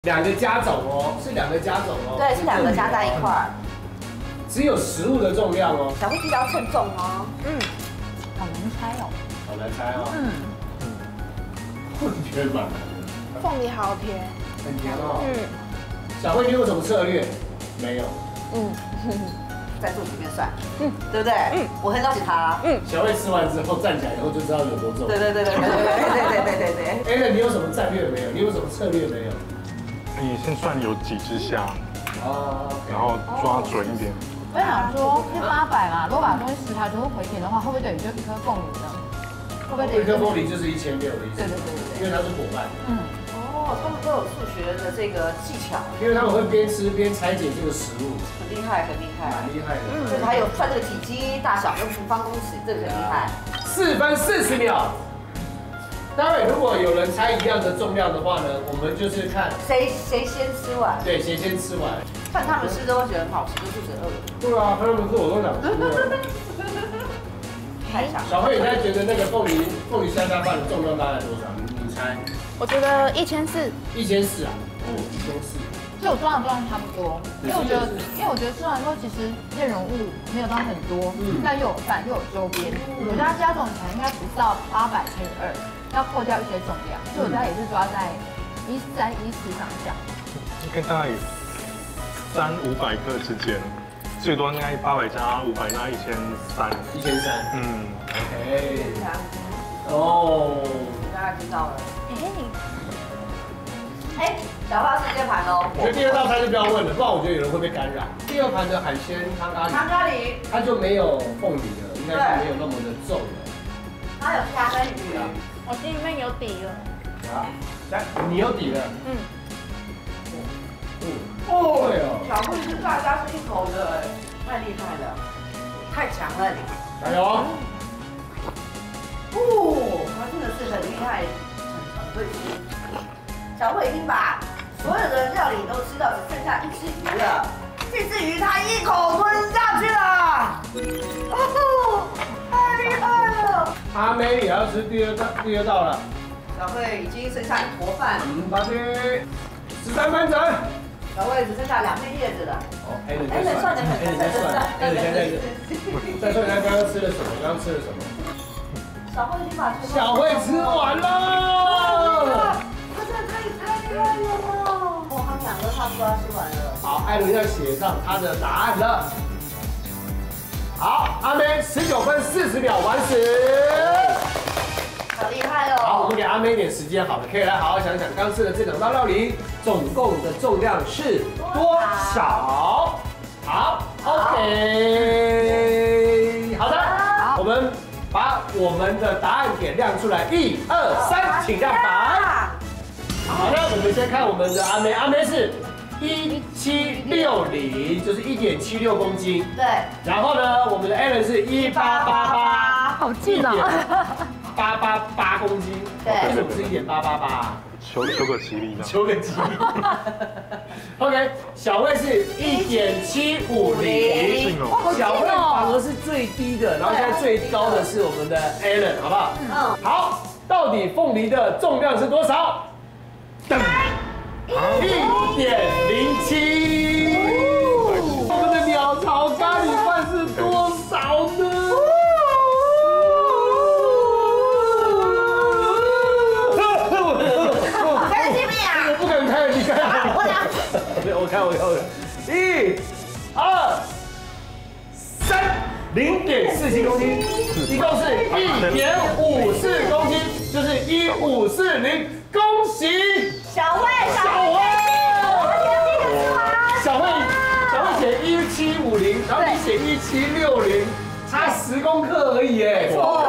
2个加总哦，是2个加总哦。 对，是2个加在一块儿。 只有食物的重量哦。 小慧记得要称重哦。 好难猜哦。 好难猜哦。我觉得蛮难的。 凤梨好甜， 很甜哦。小慧，你有什么策略？没有。 在肚子里面算，对不对？我很了解他。 小慧吃完之后站起来以后就知道有多重。 对。 Alan， 你有什么战略没有？你有什么策略没有？ 你先算有几只虾，然后抓准一点。 我想说，是800嘛，如果把东西食材全部回填的话，会不会等于就1颗凤梨呢？会不会等于 1颗凤梨就是1600的意思？ 对， 因为它是伙伴。 他们都有数学的这个技巧， 因为他们会边吃边拆解这个食物， 很厉害，很厉害， 蛮厉害的。 就是还有算这个体积大小跟平方公尺，这个很厉害。 4分40秒。待会如果有人猜一样的重量的话呢，我们就是看谁先吃完。 对，谁先吃完。 看他们吃都会觉得很好吃，都肚子饿了。 对啊，他们吃我都想吃了。 太强。 小慧，你现在觉得那个凤梨香虾饭的重量大概多少？你猜我觉得1400。 1400啊？1400。 所以我装的重量差不多，因为我觉得吃完之后其实内容物没有到很多，但又有饭又有周边，我家加总起来应该不到800乘以2，要扣掉一些重量，所以我家也是抓在13、14上下。 应该大概300-500克之间，最多应该800加500加1300。 1300。OK。 哦。大家知道了。小花是这盘哦。 我觉得第2道菜就不要问了，不然我觉得有人会被干扰。第2盘的海鲜汤咖喱，它就没有凤梨了，应该是没有那么的重了。 它有虾跟鱼， 我心里面有底了。 来，你有底了。哦哟。 小慧是大家是一口的，太厉害了，太强了你。 加油！ 他真的是很厉害，很会吃。小慧已经把所有的料理都吃到只剩下1只鱼了，这只鱼他一口吞下去了，太厉害了！ 阿妹也要吃第二道了。 小慧已经剩下1坨饭 ，8分13分整。 小慧只剩下2片叶子了。 Alan 算的很再算一下刚刚吃了什么？ 小慧已经把小慧吃完了。 太厉害了！他们2个差不多要吃完了。 好，艾伦要写上他的答案了。好，阿妹19分40秒完食。 好厉害哦！ 好，我们给阿妹一点时间，好了，可以来好好想想刚吃的这2道料理总共的重量是多少？好 ，OK， 好的，我们把我们的答案给亮出来，1、2、3，请亮牌。好的，我们先看我们的阿妹，阿妹是1760，就是1.76公斤。 对。 然后呢，我们的 Alan 是1888， 好近哦 ，888公斤。 对。 为什么是1.888？ 求个吉利呢？ 求个吉利。OK， 小慧是1.750，小慧反而是最低的，然后现在最高的是我们的 Alan， 好不好？好，到底凤梨的重量是多少？1.07。我们的鸟巢咖喱饭是多少呢？不敢开，你开。我看。1、2、3， 0.47公斤，一共是1.54公斤，就是1540。恭喜小慧， 小慧写1750，然后你写1760，差10公克而已哎。